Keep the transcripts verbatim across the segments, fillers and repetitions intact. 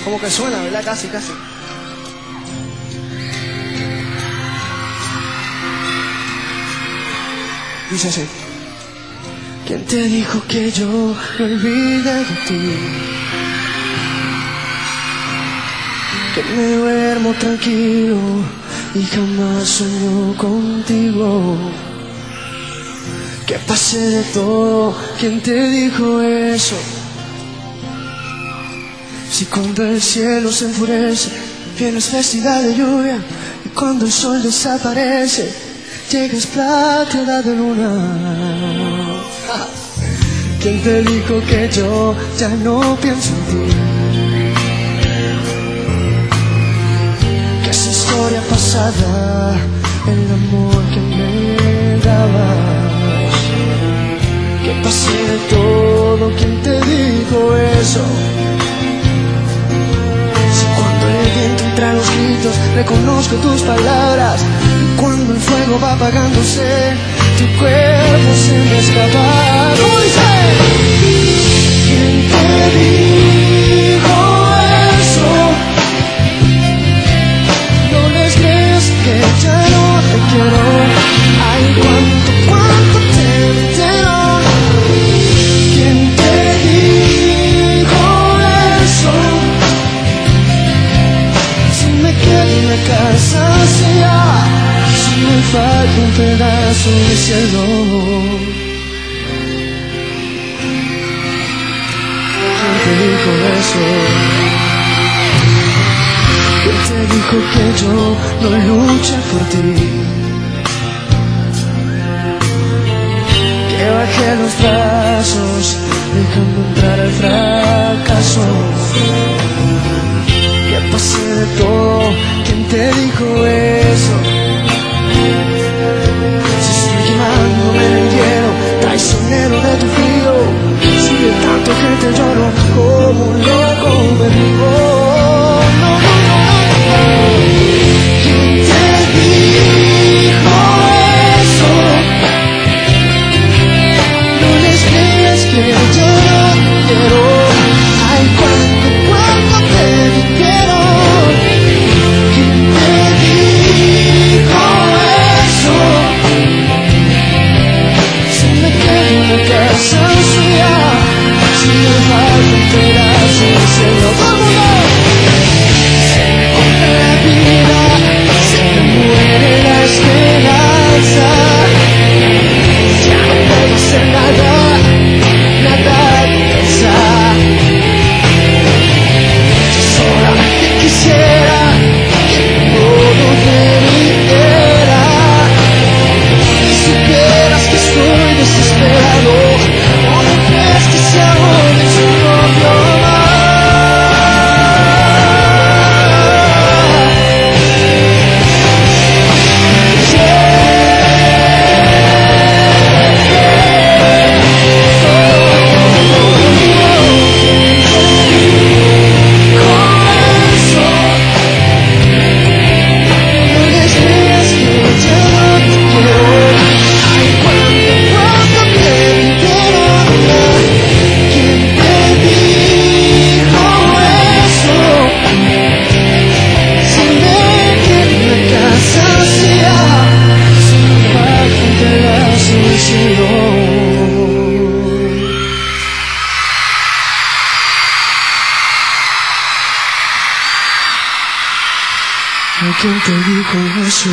Como que suena, ¿verdad? Casi, casi. Dice así. ¿Quién te dijo que yo me olvidé de ti? Que me duermo tranquilo y jamás sueño contigo. Que pasé de todo. ¿Quién te dijo eso? Si cuando el cielo se enfurece, viene festividad de lluvia, y cuando el sol desaparece, llegas plateada de luna. ¿Quién te dijo que yo ya no pienso en ti? Que es historia pasada el amor que me dabas. Que pasé de todo. ¿Quién te dijo eso? Entre los gritos reconozco tus palabras, y cuando el fuego va apagándose, tu cuerpo se me escapa. ¿Cómo dice? ¿Quién te dijo eso? No les creas que ya no te quiero. Ay, cuánto, cuánto te mintieron. ¿Quién te dijo eso? La casa sea, si me falta un pedazo de cielo. ¿Quién te dijo eso? ¿Quién te dijo que yo no luché por ti? Que bajé los brazos dejando entrar el fracaso. Que pasé de todo. ¿Quién te dijo eso? Si estoy quemándome en el hielo, traicionero de tu frío. Si de tanto que te lloro, como un loco me vivo. No, no, no, no. ¿Quién te dijo eso? No les creas que yo no quiero. Ay, cuánto, cuánto te dijeron. Casa suya, si me falta un pedazo de cielo. ¡Vámonos! Se me corta la vida, se me muere la esperanza. Ya no puedo hacer nada, nada que pensar. Yo solamente quisiera que todo te viviera y supieras que estoy desesperado. ¿Quién te dijo eso?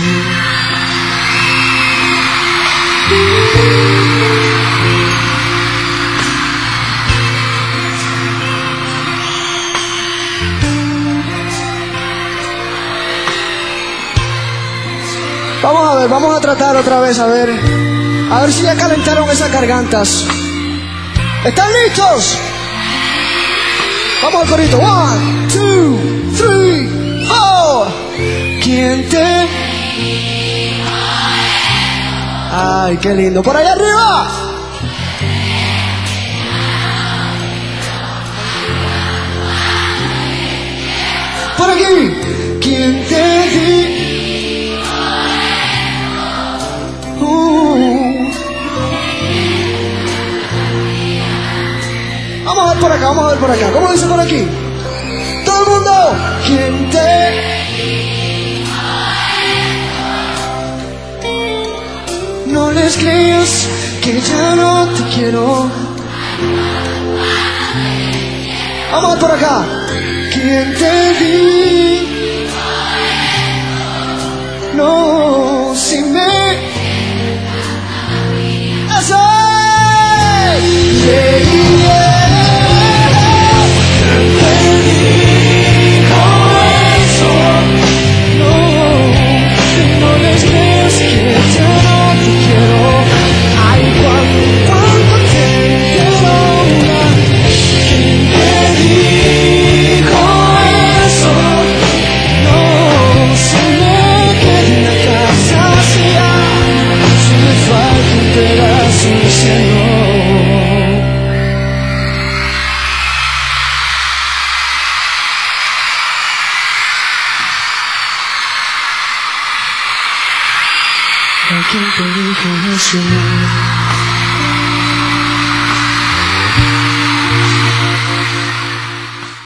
Vamos a ver, vamos a tratar otra vez, a ver. A ver si ya calentaron esas gargantas. ¿Están listos? Vamos al corito. One, two, three, four. ¿Quién te...? Ay, qué lindo. ¡Por allá arriba! Por aquí. ¿Quién te di? Uh. Vamos a ver por acá, vamos a ver por acá. ¿Cómo dice por aquí? ¡Todo el mundo! ¿Quién te no les creas que ya no te quiero? Vamos por acá. ¿Quién te di? No, si me eso es. Yeah, yeah. ¿Quién te dijo eso?